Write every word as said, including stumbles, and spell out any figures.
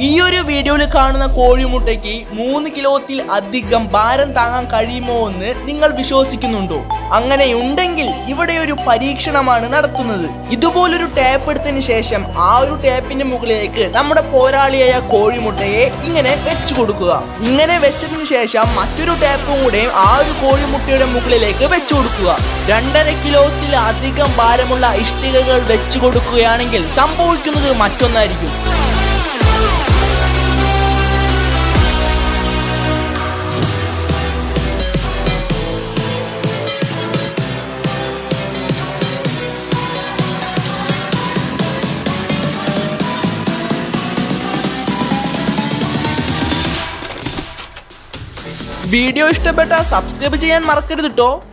ഈ ഒരു വീഡിയോയിൽ കാണുന്ന കോഴിമുട്ടയ്ക്ക് മൂന്ന് കിലോത്തിൽ അധികം ഭാരം താങ്ങാൻ കഴിയുമോ എന്ന് നിങ്ങൾ വിശ്വസിക്കുന്നുണ്ടോ? അങ്ങനെയുണ്ടെങ്കിൽ ഇവിടെ ഒരു പരീക്ഷണമാണ് നടത്തുന്നത്. ഇതുപോലൊരു ടാപ്പ് എടുത്തതിന് ശേഷം ആ ഒരു ടാപ്പിന്റെ മുകളിലേക്ക് നമ്മുടെ പോരാളിയായ കോഴിമുട്ടയെ ഇങ്ങനെ വെച്ചു കൊടുക്കുക. ഇങ്ങനെ വെച്ചതിന് ശേഷം മറ്റൊരു ടാപ്പും കൂടെ ആ ഒരു കോഴിമുട്ടയുടെ മുകളിലേക്ക് വെച്ചു കൊടുക്കുക. രണ്ടര കിലോത്തിൽ അധികം ഭാരമുള്ള ഇഷ്ടികകൾ വെച്ചു കൊടുക്കുകയാണെങ്കിൽ സംഭവിക്കുന്നത് മറ്റൊന്നായിരിക്കും. വീഡിയോ ഇഷ്ടപ്പെട്ടാൽ സബ്സ്ക്രൈബ് ചെയ്യാൻ മറക്കരുത് ട്ടോ.